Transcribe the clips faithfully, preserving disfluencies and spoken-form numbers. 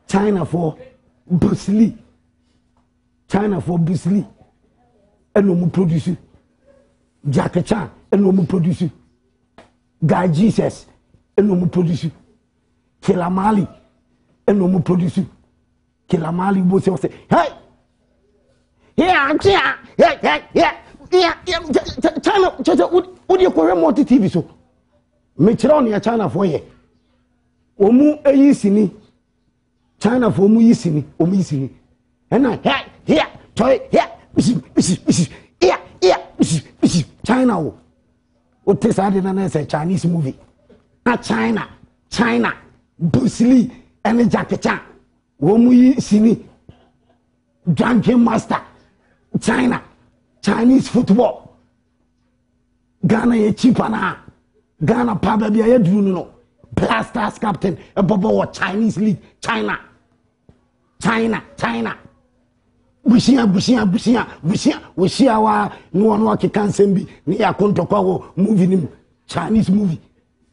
China for Bruce Lee. China for Bruce Lee. And no more produce. Jackie Chan and no more produce. Guy Jesus and no more produce. Killer Mali and no more produce. Killer Mali was say, hey, yeah, yeah, yeah, yeah, yeah, yeah, China, what do you call more T V so? Metron China for ye. Omu eyi sini. China for mu yisini, omu yisini. And I, yeah, yeah, toy, yeah, yeah, yeah, China. What is I didn't say Chinese movie? Not China, China, Bruce Lee, and Jackie Chan. Omu yisini. Drunken Master. China, Chinese football. Ghana ye cheaper na. Ghana paba bia ye dunu no. Blasters captain a bobo Chinese league. China, China, China. Bushia, bushia, bushia, bushia, bushia wa no no ke kansembi ni ya kontokwa wo movie nim Chinese movie.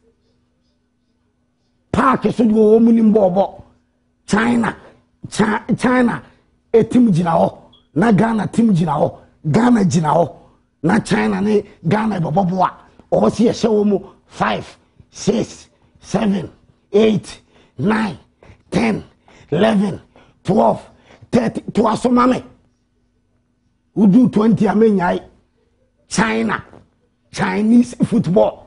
Park so wo mu nim bobo. China, China etim jina ho. Na Ghana team jina ho, Ghana jina ho, na China ne Ghana boboboa. O si ehye mu five, six, seven, eight, nine, ten, eleven, twelve, thirty. To asomame. Udu twenty amenyai. China, Chinese football.